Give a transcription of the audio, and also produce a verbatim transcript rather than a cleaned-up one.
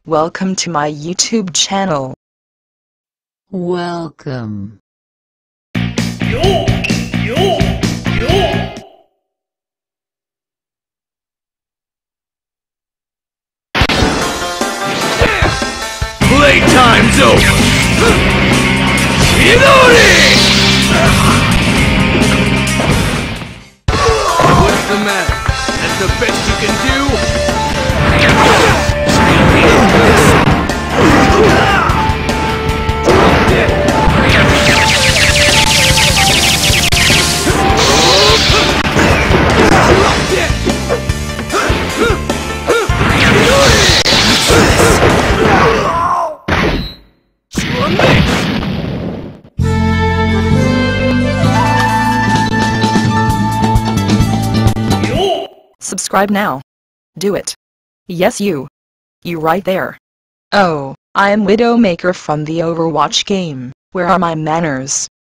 Welcome to my YouTube channel. Welcome. Yo! Yo! Yo! Playtime's over! Idori! What's the matter? That's the best you can do? Subscribe now. Do it. Yes, you. You right there. Oh, I am Widowmaker from the Overwatch game. Where are my manners?